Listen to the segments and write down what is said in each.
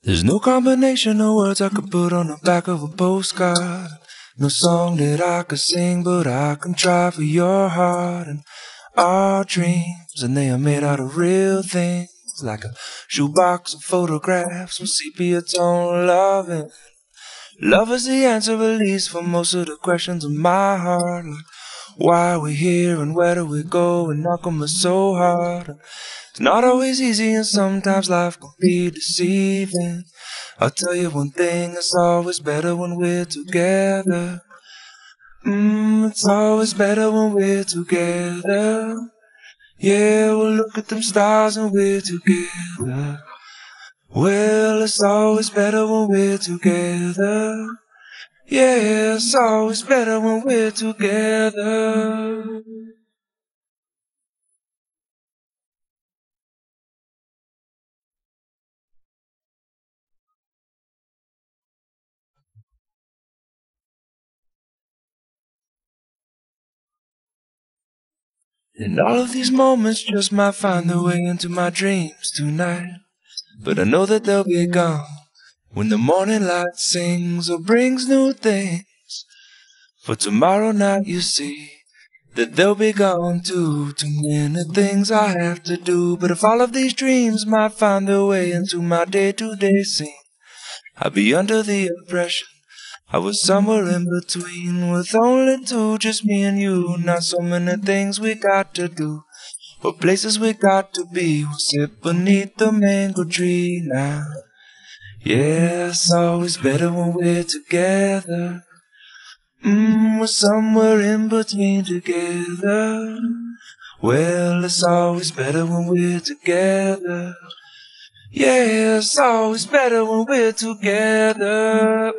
There's no combination of words I could put on the back of a postcard. No song that I could sing, but I can try for your heart. And our dreams, and they are made out of real things, like a shoebox of photographs with sepia tone loving. Love is the answer, at least, for most of the questions in my heart. Like, why are we here and where do we go, and how come it's so hard? It's not always easy, and sometimes life can be deceiving. I'll tell you one thing, it's always better when we're together. It's always better when we're together. Yeah, we'll look at them stars and we're together. Well, it's always better when we're together. Yeah, it's always better when we're together. And all of these moments just might find their way into my dreams tonight. But I know that they'll be gone when the morning light sings or brings new things. For tomorrow night you see that they'll be gone too. Too many things I have to do. But if all of these dreams might find their way into my day-to-day scene, I'd be under the impression I was somewhere in between, with only two, just me and you. Not so many things we got to do, but places we got to be. We'll sit beneath the mango tree now. Yeah, it's always better when we're together. We're somewhere in between together. Well, it's always better when we're together. Yeah, it's always better when we're together.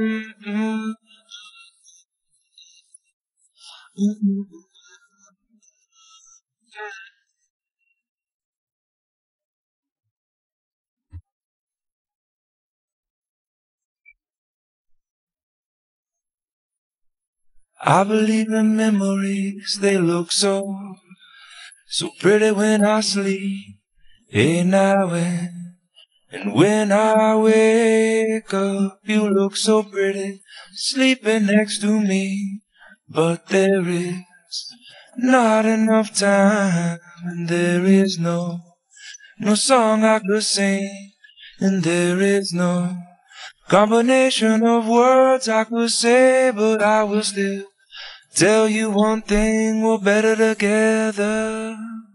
I believe in memories, they look so pretty when I sleep. Hey, now and when I wake up, you look so pretty, sleeping next to me. But there is not enough time, and there is no song I could sing, and there is no combination of words I could say, but I will still tell you one thing, we're better together.